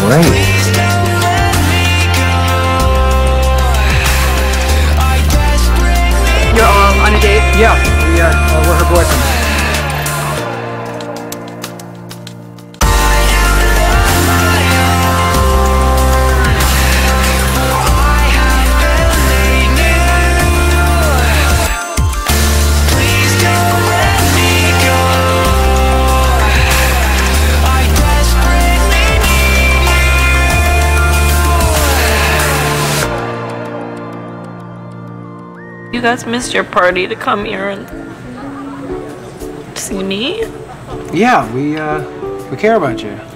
Great. You're on a date? Yeah, we're her boyfriends. You guys missed your party to come here and see me? Yeah, we care about you.